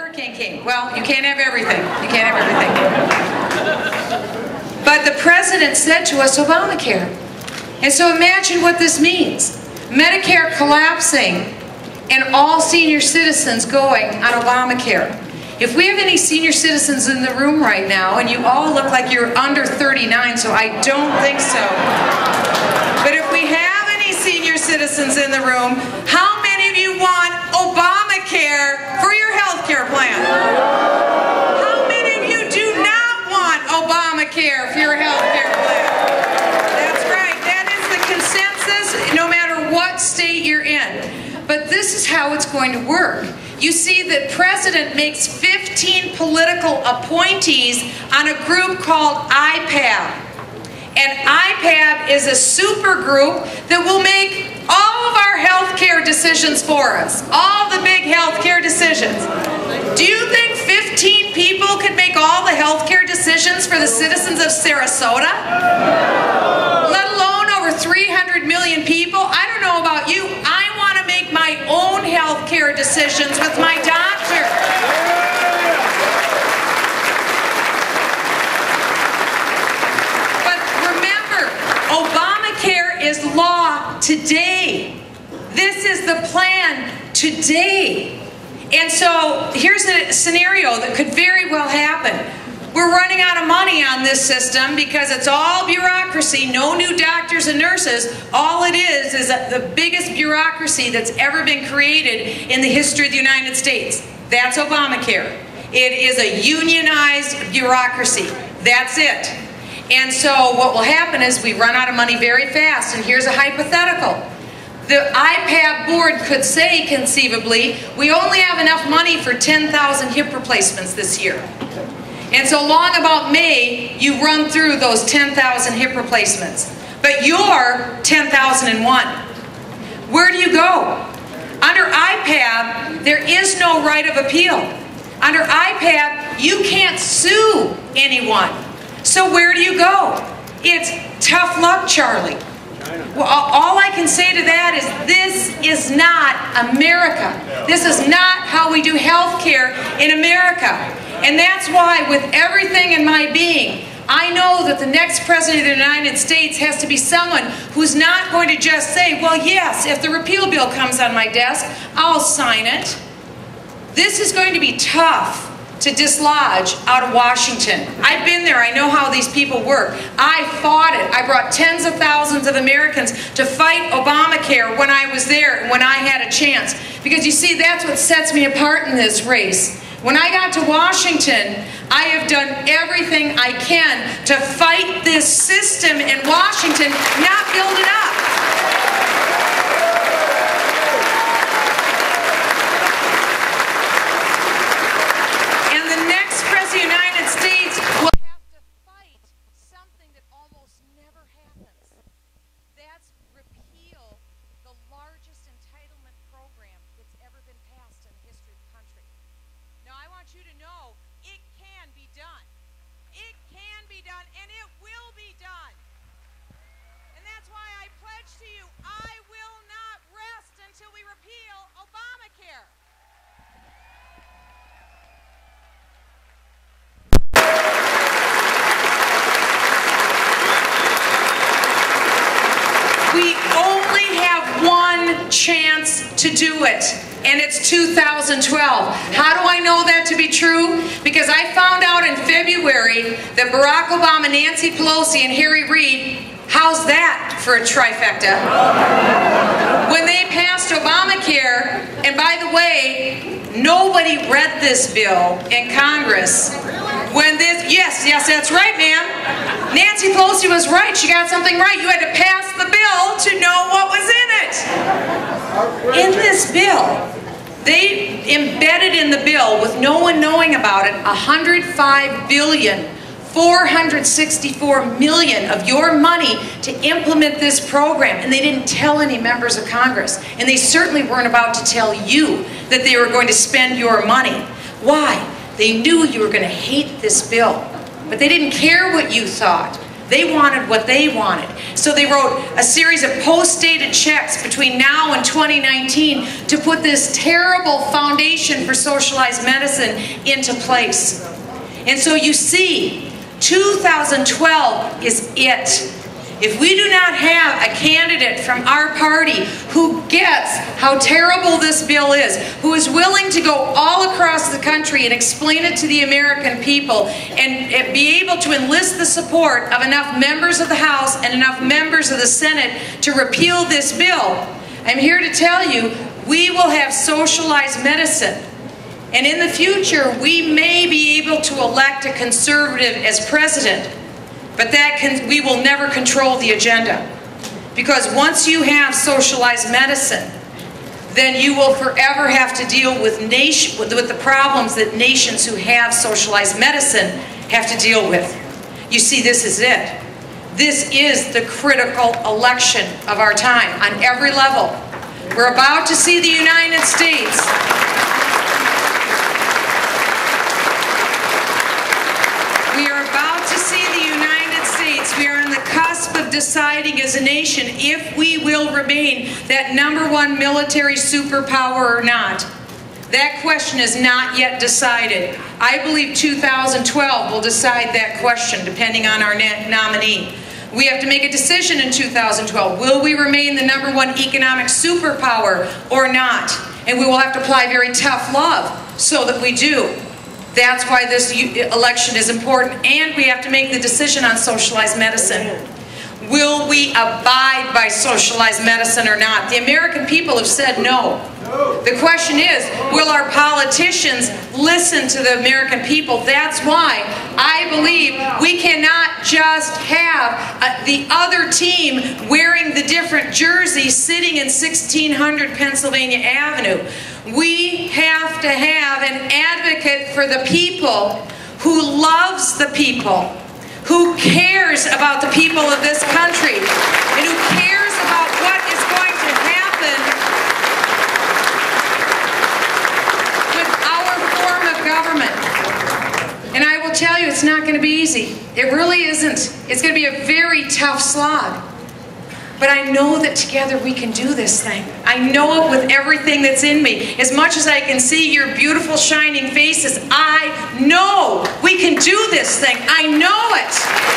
hurricane came. Well, you can't have everything. You can't have everything. But the president said to us, Obamacare. And so imagine what this means. Medicare collapsing and all senior citizens going on Obamacare. If we have any senior citizens in the room right now, and you all look like you're under 39, so I don't think so. But if we have any senior citizens in the room, how many of you want Obamacare for your health care plan? How many of you do not want Obamacare for your health care plan? That's right, that is the consensus no matter what state you're in. But this is how it's going to work. You see, the president makes 15 political appointees on a group called IPAB. And IPAB is a super group that will make all of our health care decisions for us. All the big health care decisions. Do you think 15 people could make all the health care decisions for the citizens of Sarasota? Let alone over 300 million people? I don't know about you. I want to make my own health care decisions with my doctor. But remember, Obamacare is law today. This is the plan today. And so here's a scenario that could very well happen. We're running out of money on this system because it's all bureaucracy, no new doctors and nurses. All it is the biggest bureaucracy that's ever been created in the history of the United States. That's Obamacare. It is a unionized bureaucracy. That's it. And so what will happen is we run out of money very fast. And here's a hypothetical. The IPAB board could say, conceivably, we only have enough money for 10,000 hip replacements this year. And so long about May, you run through those 10,000 hip replacements. But you're 10,001. Where do you go? Under IPAB, there is no right of appeal. Under IPAB, you can't sue anyone. So where do you go? It's tough luck, Charlie. Well, all I can say to that is this is not America. This is not how we do health care in America. And that's why, with everything in my being, I know that the next president of the United States has to be someone who's not going to just say, well, yes, if the repeal bill comes on my desk, I'll sign it. This is going to be tough to dislodge out of Washington. I've been there. I know how these people work. I fought it. I brought tens of thousands of Americans to fight Obamacare when I was there and when I had a chance. Because you see, that's what sets me apart in this race. When I got to Washington, I have done everything I can to fight this system in Washington, not build it up. And the next president of the United States will have to fight something that almost never happens. That's repeal the largest entitlement program that's ever been passed in the history of the country. Now, I want you to know it can be done. It can be done, and it will be done. And that's why I pledge to you, I will not rest until we repeal Obamacare. We only have one chance to do it. And it's 2012. How do I know that to be true? Because I found out in February that Barack Obama, Nancy Pelosi, and Harry Reid, how's that for a trifecta? When they passed Obamacare, and by the way, nobody read this bill in Congress. When this, yes, that's right, ma'am. Nancy Pelosi was right. She got something right. You had to pass the bill to know what was in it. In this bill, they embedded in the bill, with no one knowing about it, $105,464 million of your money to implement this program. And they didn't tell any members of Congress. And they certainly weren't about to tell you that they were going to spend your money. Why? They knew you were going to hate this bill. But they didn't care what you thought. They wanted what they wanted. So they wrote a series of post-dated checks between now and 2019 to put this terrible foundation for socialized medicine into place. And so you see, 2012 is it. If we do not have a candidate from our party who gets how terrible this bill is, who is willing to go all across the country and explain it to the American people and be able to enlist the support of enough members of the House and enough members of the Senate to repeal this bill, I'm here to tell you, we will have socialized medicine. And in the future, we may be able to elect a conservative as president. But we will never control the agenda. Because once you have socialized medicine, then you will forever have to deal with the problems that nations who have socialized medicine have to deal with. You see, this is it. This is the critical election of our time on every level. We're about to see the United States we are on the cusp of deciding as a nation if we will remain that #1 military superpower or not. That question is not yet decided. I believe 2012 will decide that question depending on our nominee. We have to make a decision in 2012. Will we remain the #1 economic superpower or not? And we will have to apply very tough love so that we do. That's why this election is important, and we have to make the decision on socialized medicine. Will we abide by socialized medicine or not? The American people have said no. The question is, will our politicians listen to the American people? That's why I believe we cannot just have the other team wearing the different jerseys sitting in 1600 Pennsylvania Avenue. We have to have an advocate for the people who loves the people, who cares about the people of this country, and who cares about what is going to happen with our form of government. And I will tell you, it's not going to be easy. It really isn't. It's going to be a very tough slog. But I know that together we can do this thing. I know it with everything that's in me. As much as I can see your beautiful shining faces, I know we can do this thing. I know it.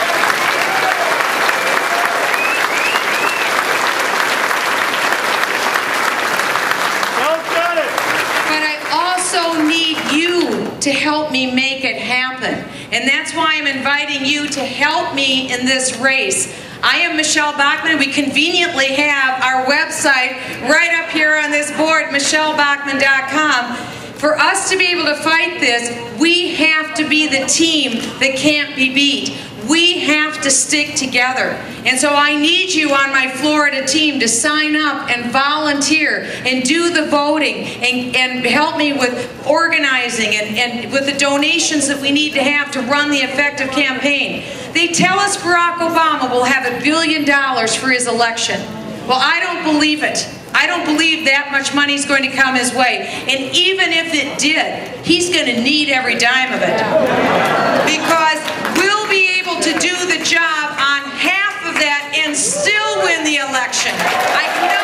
But I also need you to help me make it happen. And that's why I'm inviting you to help me in this race. I am Michele Bachman. We conveniently have our website right up here on this board, michelebachman.com. For us to be able to fight this, we have to be the team that can't be beat. We have to stick together. And so I need you on my Florida team to sign up and volunteer and do the voting and help me with organizing and with the donations that we need to have to run the effective campaign. They tell us Barack Obama will have $1 billion for his election. Well, I don't believe it. I don't believe that much money is going to come his way. And even if it did, he's going to need every dime of it. Because we'll be able to do the job on half of that and still win the election. I